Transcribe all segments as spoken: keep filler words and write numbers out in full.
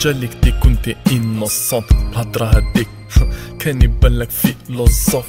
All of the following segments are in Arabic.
جالك دي كنتي انوسونت الهضرة هاديك كان يبانلك فيلوزوف.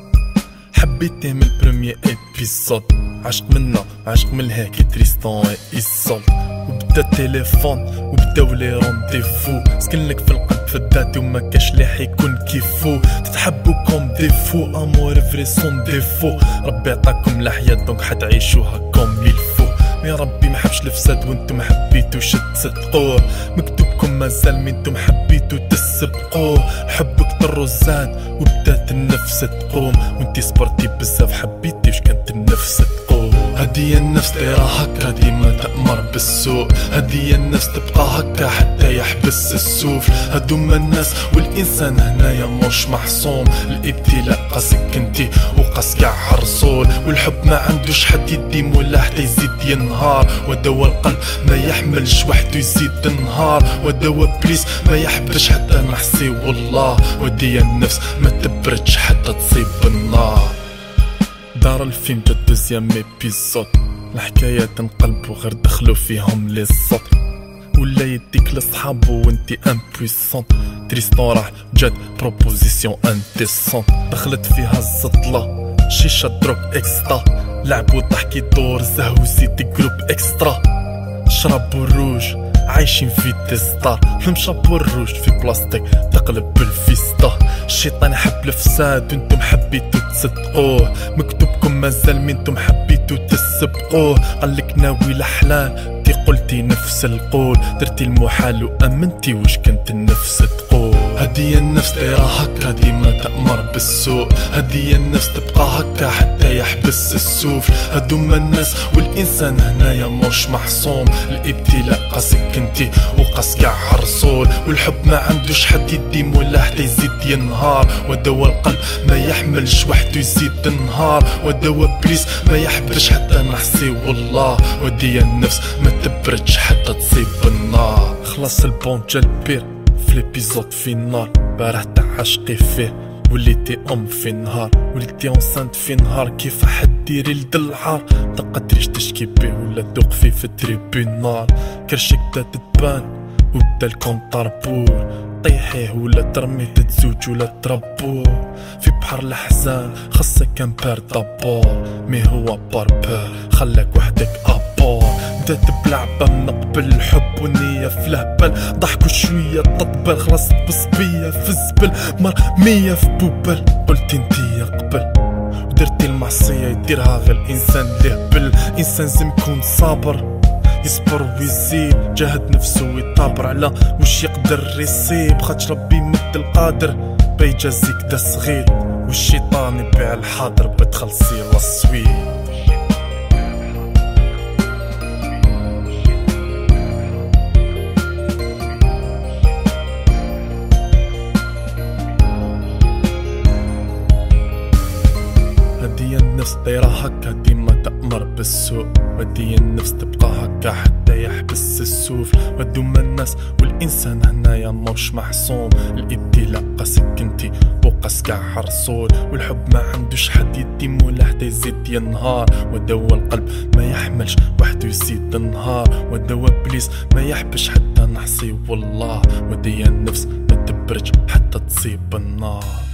حبيتيه من بروميي ايبيزود، عشق منا عشق من الهاكي تريستون ايسول. وبدا التليفون وبداو لي رونديفو، سكنلك في القلب فداتي وما كاش لي حيكون كيفو. تتحبو كوم ديفو امور فري سون ديفو، ربي عطاكم الحياة دونك حتعيشوها كوم للفو. يا ربي ما حبش الفساد وانتم حبيتو شد تصدقوه، مكتوبكم مازال مينتم حبيتو تسبقوه. الحب كتر وزاد وبدات النفس تقوم، وانتي صبرتي بزاف حبيتي وش كانت النفس تقوم. هدي النفس دايرة هكا ديما تأمر بالسوء، هدي النفس تبقى هكا حتى يحبس السوف. هدوما الناس والإنسان هنايا مش محصوم، الابتلاء قاسك انتي وقاس كاع الرسول. والحب ما عندوش حد يديم ولا حتى يزيد ينهار، ودوا القلب ما يحملش وحدو يزيد النهار. ودوا بليس ما يحبش حتى نحسي والله، ودي النفس ما تبردش حتى تصيب النار. دار الفيلم دا دوزيام ايبيزود، الحكاية تنقلبو غير دخلو فيهم لي الصوت. ولا يديك لصحابو وانتي امبويسونت، تريستون راح جات بروبوزيسيون انديسونت. دخلت فيها الزطلة شيشة دروك اكسترا، لعبو ضحك يدور زهو زيدي جروب اكسترا. شربو الروج عايشين في ديستار، المشابو الروج في بلاستيك تقلب بالفيستا. الشيطان حب الفساد وانتم حبيتو تصدقوه، مكتوبكم مازال مينتم حبيتو تسبقوه. قالك ناوي الاحلال تي قلتي نفس القول، درتي المحال وامنتي وش كانت النفس تقول. هدي النفس دايرة هكا ديما تأمر بالسوء، هدي النفس تبقى هكا حتى يحبس السوف. هدوما الناس والإنسان هنايا مش محصوم، الابتلاء قاسك انتي وقاس كاع الرسول. والحب ما عندوش حد يديم ولا حتى يزيد ينهار، ودوا القلب ما يحملش وحدو يزيد النهار. ودوا بليس ما يحبش حتى نحسي والله، ودي النفس ما تبردش حتى تصيب النار. خلاص البون جا البير في ليبيزود فينال، بارح تاع عشقي فيه وليتي ام في نهار، وليتي اونسانت في نهار. كيف حد ديري لد العار متقدريش تشكي بيه ولا تذوق فيه في التريبيونال. كرشك بدا تتبان وبدا الكونطار بور، طيحيه ولا ترميه تتزوج ولا تربوه. في بحر الاحزان خاصك كان بار دابور، مي هو باربور خلاك وحدك ابور. بدات بلعبة من قبل الحب والنية في الهبل، ضحكوا شوية تطبل خلاص بصبية في الزبل، مرمية في بوبل. قلتي انتي قبل ودرتي المعصية يديرها غير الانسان اللي هبل. الانسان زم يكون صابر يصبر ويزيد، جاهد نفسه ويطابر على وش يقدر يصيب. خاطش ربي مد القادر بيجازيك دا صغير، والشيطان يبيع الحاضر بتخلصي والصوير. هدي النفس دايرة هكا ديما تأمر بالسوء، ودي النفس تبقى هكا حتى يحبس السوف. ودوما الناس والإنسان هنايا مش محصوم، الابتلاء قاسك انتي وقاس كاع الرسول. والحب ما عندوش حد يديم ولا حتى يزيد ينهار، ودوا القلب ما يحملش وحدو يزيد النهار. ودوا بليس ما يحبش حتى نحصي والله، ودي النفس ما تبردش حتى تصيب النار.